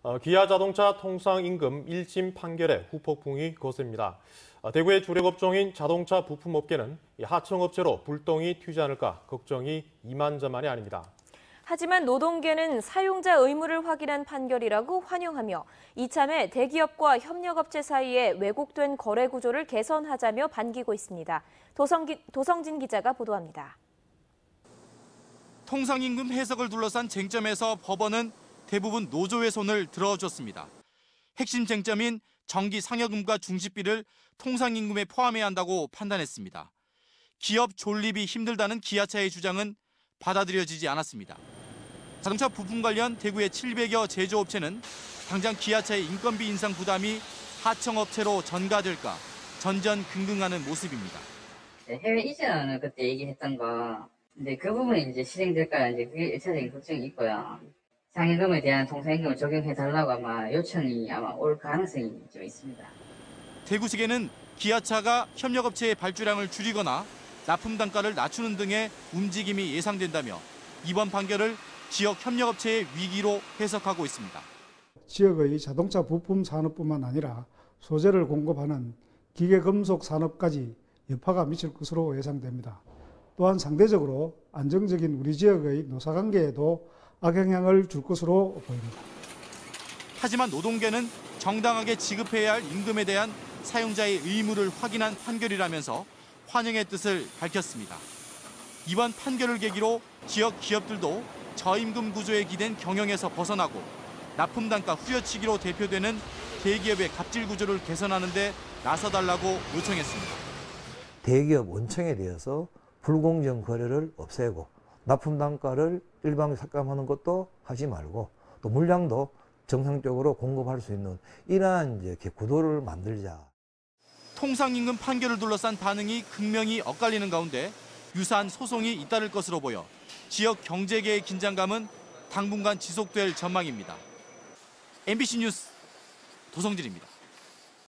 기아자동차 통상임금 1심 판결에 후폭풍이 거셉니다. 대구의 주력업종인 자동차 부품업계는 하청업체로 불똥이 튀지 않을까 걱정이 이만저만이 아닙니다. 하지만 노동계는 사용자 의무를 확인한 판결이라고 환영하며 이참에 대기업과 협력업체 사이에 왜곡된 거래 구조를 개선하자며 반기고 있습니다. 도성진 기자가 보도합니다. 통상임금 해석을 둘러싼 쟁점에서 법원은 대부분 노조의 손을 들어줬습니다. 핵심 쟁점인 정기 상여금과 중식비를 통상임금에 포함해야 한다고 판단했습니다. 기업 존립이 힘들다는 기아차의 주장은 받아들여지지 않았습니다. 자동차 부품 관련 대구의 700여 제조업체는 당장 기아차의 인건비 인상 부담이 하청업체로 전가될까 전전긍긍하는 모습입니다. 해외 이전은 그때 얘기했던 거, 근데 그 부분이 이제 실행될까 이제 그게 1차적인 걱정이 있고요. 상임금에 대한 통상임금을 적용해달라고 아마 요청이 아마 올 가능성이 좀 있습니다. 대구시계는 기아차가 협력업체의 발주량을 줄이거나 납품 단가를 낮추는 등의 움직임이 예상된다며 이번 판결을 지역 협력업체의 위기로 해석하고 있습니다. 지역의 자동차 부품 산업뿐만 아니라 소재를 공급하는 기계금속 산업까지 여파가 미칠 것으로 예상됩니다. 또한 상대적으로 안정적인 우리 지역의 노사관계에도 악영향을 줄 것으로 보입니다. 하지만 노동계는 정당하게 지급해야 할 임금에 대한 사용자의 의무를 확인한 판결이라면서 환영의 뜻을 밝혔습니다. 이번 판결을 계기로 지역 기업들도 저임금 구조에 기댄 경영에서 벗어나고 납품 단가 후려치기로 대표되는 대기업의 갑질 구조를 개선하는 데 나서달라고 요청했습니다. 대기업 원청에 대해서 불공정 거래를 없애고 납품 단가를 일방적으로 삭감하는 것도 하지 말고 또 물량도 정상적으로 공급할 수 있는 이러한 이제 구도를 만들자. 통상임금 판결을 둘러싼 반응이 극명히 엇갈리는 가운데 유사한 소송이 잇따를 것으로 보여 지역 경제계의 긴장감은 당분간 지속될 전망입니다. MBC 뉴스 도성진입니다.